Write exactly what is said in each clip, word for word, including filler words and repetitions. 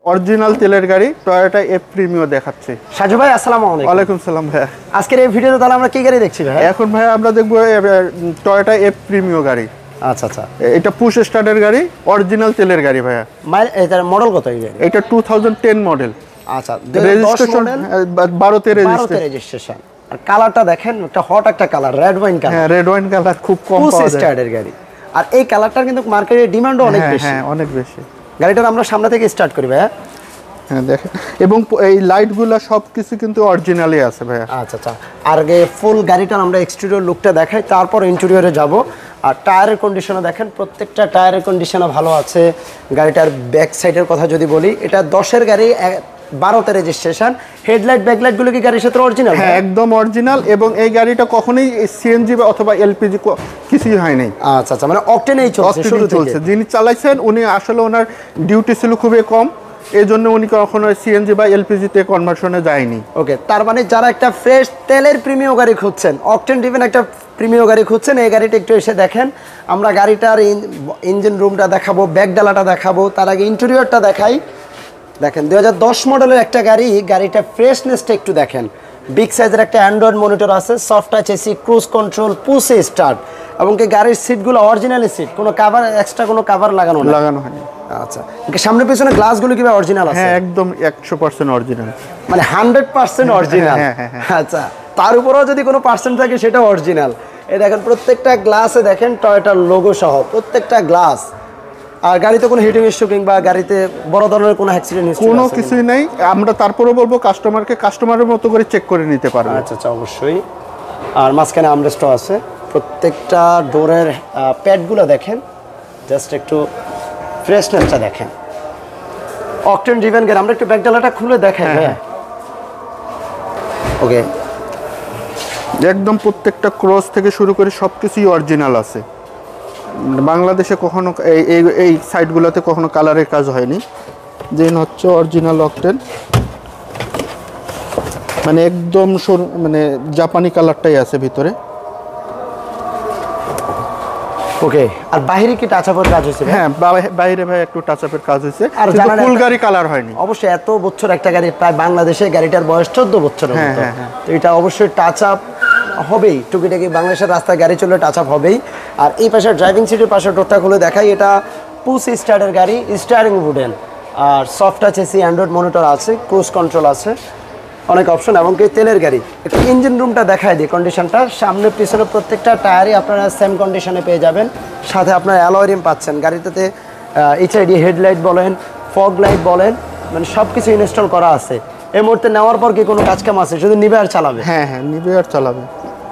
Original তেলের গাড়ি Toyota F Premio দেখাচ্ছে। সাজু ভাই আসসালামু আলাইকুম। ওয়ালাইকুম সালাম ভাই। আজকের এই ভিডিওতে তাহলে আমরা কি গাড়ি দেখছি ভাই? এখন ভাই আমরা দেখবো টয়োটা এফ প্রিমিও গাড়ি। আচ্ছা আচ্ছা, এটা পুশ স্টার্টের গাড়ি, অরিজিনাল তেলের গাড়ি ভাইয়া। মাইল এটার মডেল কত এই গাড়ি? এটা টু থাউজেন্ড টেন মডেল। আচ্ছা, রেজিস্ট্রেশন বারো তে রেজিস্ট্রেশন রেজিস্ট্রেশন। আর কালারটা দেখেন, একটা হট একটা কালার, রেড ওয়াইন কালার। হ্যাঁ, রেড ওয়াইন কালার খুব কম পুশ পাওয়া যায়। স্টার্টের গাড়ি, আর এই কালারটার কিন্তু মার্কেটে ডিমান্ডও অনেক বেশি। হ্যাঁ, অনেক বেশি। গাড়িটার আমরা সামনে থেকে স্টার্ট করি ভাইয়া। হ্যাঁ দেখেন, এবং এই লাইটগুলো সব কিছু কিন্তু অরিজিনালি আছে ভাইয়া। আচ্ছা আচ্ছা, আর আগে ফুল গাড়িটার আমরা এক্সটেরিয়র লুকটা দেখাই, তারপর ইন্টেরিয়রে যাব। আর টায়ারের কন্ডিশনও দেখেন, প্রত্যেকটা টায়ারের কন্ডিশনও ভালো আছে। গাড়িটার ব্যাক সাইডের কথা যদি বলি, এটা দশের গাড়ি, বারোতে রেজিস্ট্রেশন। হেডলাইট ব্যাকলাইটগুলো কি গাড়ির সাথে অরিজিনাল? হ্যাঁ, একদম অরিজিনাল। এবং এই গাড়িটা কখনোই সিএনজি অথবা এলপিজি কিছুই হয় নাই। আচ্ছা আচ্ছা, মানে অকটেনেই চলছে শুরু থেকে। যিনি চালাইছেন উনি আসলে ওনার ডিউটি ছিল খুবই কম, এই জন্য উনি কখনো সিএনজি বা এলপিজিতে কনভার্সনে যায়নি। ওকে, তার মানে যারা একটা ফ্রেশ তেলের প্রিমিয়াম গাড়ি খুঁজছেন, অকটেন ড্রিভেন একটা প্রিমিয়াম গাড়ি খুঁজছেন, এই গাড়িটা একটু এসে দেখেন। আমরা গাড়িটার ইঞ্জিন রুমটা দেখাবো, ব্যাক ডালাটা দেখাবো, তার আগে ইন্টেরিয়রটা দেখাই। দেখেন দুই হাজার দশ মডেলের একটা গাড়ি, গাড়িটা ফ্রেশনেসটা একটু দেখেন। বিগ সাইজের একটা অ্যান্ড্রয়েড মনিটর আছে, soft touch AC, cruise control, পুশে স্টার্ট, এবং কি গাড়ির সিটগুলো অরিজিনালি সিট, কোনো কভার এক্সট্রা কোনো কভার লাগানো লাগানো হয়নি। আচ্ছা, সামনে পিছনে গ্লাসগুলো কি অরিজিনাল আছে? হ্যাঁ, একদম একশো পার্সেন্ট অরিজিনাল, মানে হান্ড্রেড পার্সেন্ট অরিজিনাল। আচ্ছা, তার উপরেও যদি কোনো পার্সেন্ট থাকে সেটা অরিজিনাল। এই দেখেন প্রত্যেকটা গ্লাসে দেখেন টয়োটার লোগো সহ প্রত্যেকটা গ্লাস। আর গাড়িতে কোনো হিটিং ইস্যু কিংবা গাড়িতে বড় ধরনের কোনো অ্যাক্সিডেন্ট হিস্ট্রি কোনো কিছুই নেই। আমরা তারপরেও বলবো কাস্টমারকে কাস্টমারের মতো করে চেক করে নিতে পারবে। আচ্ছা আচ্ছা, অবশ্যই। আর মাঝখানে আমরেস্টও আছে। প্রত্যেকটা ডোরের প্যাডগুলো দেখেন, জাস্ট একটু ফ্রেশনেসটা দেখেন। অকটেন ড্রিভেন গাড়ি, আমরা একটু ব্যাক ডালাটা খুলে দেখাই। হ্যাঁ, ওকে, একদম প্রত্যেকটা ক্রস থেকে শুরু করে সব কিছুই অরিজিনাল আছে। বাংলাদেশে কখনো এই এই সাইডগুলোতে কখনো কালারের কাজ হয়নি। যেন হচ্ছে অরিজিনাল অকটেন, মানে একদম মানে জাপানি কালারটাই আছে ভিতরে। ওকে, আর বাইরে কি টাচ আপের কাজ হয়েছে? হ্যাঁ, বাইরে ভাই একটু টাচ আপের কাজ হয়েছে, আর ফুল গাড়ি কালার হয়নি। অবশ্যই এত বছর একটা গাড়ি, প্রায় বাংলাদেশে গাড়িটার বয়স চোদ্দ বছরের মতো। তো এটা অবশ্যই টাচ আপ হবেই, টুকিটাকি বাংলাদেশের রাস্তায় গাড়ি চললে টাচ আপ হবেই। আর এই পাশে ড্রাইভিং সিটের পাশে ডোরটা খুলে দেখাই, এটা পুশ স্টার্টের গাড়ি, স্টিয়ারিং উডেন, আর soft touch AC, Android monitor আছে, ক্রুজ কন্ট্রোল আছে, অনেক অপশন। এবং কি তেলের গাড়ি, একটু ইঞ্জিন রুমটা দেখায় দিই কন্ডিশনটা। সামনে পিছনে প্রত্যেকটা টায়ারই আপনারা সেম কন্ডিশনে পেয়ে যাবেন, সাথে আপনার অ্যালয় রিম পাচ্ছেন। গাড়িটাতে এইচআইডি হেডলাইট বলেন, ফগ লাইট বলেন, মানে সব কিছু ইনস্টল করা আছে। এই মুহূর্তে নেওয়ার পর কি কোনো কাজ কাম আছে? শুধু নিবে আর চালাবে? হ্যাঁ হ্যাঁ, নিবে আর চালাবে।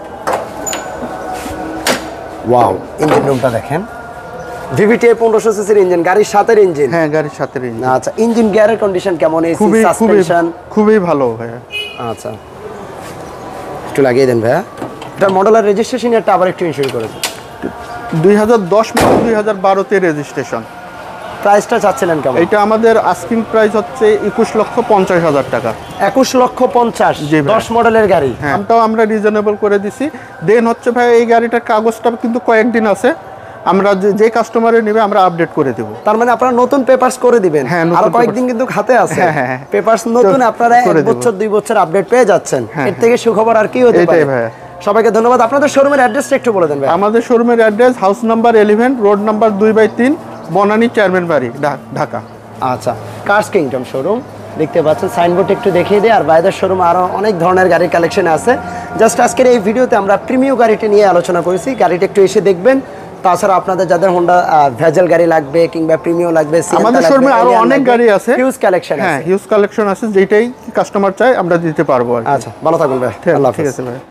ওয়াও, ইঞ্জিন রুমটা দেখেন, ভিভিটিআই পনেরোশো সিসির ইঞ্জিন, গাড়ির সাথের ইঞ্জিন। হ্যাঁ, গাড়ির সাথে ইঞ্জিন। আচ্ছা, ইঞ্জিন গিয়ারের কন্ডিশন কেমন? এসি, খুবই সাসপেনশন খুবই ভালো ভাইয়া। আচ্ছা, একটু লাগিয়ে দেন ভাইয়া। এটা মডেল আর রেজিস্ট্রেশন একটা আবার একটু ইনশিওর করে দেন। দুই হাজার দশ মডেল, দুই হাজার বারোতে রেজিস্ট্রেশন। প্রাইসটা চাচ্ছিলেন কেমন? এটা আমাদের আস্কিং প্রাইস হচ্ছে একুশ লক্ষ পঞ্চাশ হাজার টাকা। একুশ লক্ষ পঞ্চাশ, দশ মডেলের গাড়ি। হ্যাঁ, আমটাও আমরা রিজনেবল করে দিছি। দেন হচ্ছে ভাই এই গাড়িটার কাগজটা কিন্তু কয়েকদিন আছে, আমরা যে কাস্টমারের নেবে আমরা আপডেট করে দেব। তার মানে আপনারা নতুন পেপারস করে দিবেন। হ্যাঁ, আর কয়েকদিন কিন্তু হাতে আছে পেপারস নতুন, আপনারা এক বছর দুই বছর আপডেট পেয়ে যাচ্ছেন। এর থেকে সুখবর আর কি হতে পারে? সবাইকে ধন্যবাদ। আপনাদের শোরুমের অ্যাড্রেসটা একটু বলে দেন ভাই। আমাদের শোরুমের address house number eleven, road number দুই বাই তিন, বনানী চেয়ারম্যান বাড়ি, ঢাকা। আচ্ছা, কার্স কিংডম শোরুম দেখতে পাচ্ছেন, সাইনবোর্ড একটু দেখিয়ে দেয়। আর বাইরের শোরুম আরও অনেক ধরনের গাড়ির কালেকশন আছে। জাস্ট আজকের এই ভিডিওতে আমরা প্রিমিয়াম গাড়িটি নিয়ে আলোচনা করেছি। গাড়িটা একটু এসে দেখবেন। তাছাড়া আপনাদের যাদের হোন্ডা ভেজেল গাড়ি লাগবে কিংবা প্রিমিয়াম লাগবে, আমাদের শোরুমে আরো অনেক গাড়ি আছে, হিউজ কালেকশন আছে। হ্যাঁ, হিউজ কালেকশন আছে, যেটাই কাস্টমার চায় আমরা দিতে পারবো। আচ্ছা, ভালো থাকুন ভাই। আল্লাহ হাফেজ। ঠিক আছে ভাই।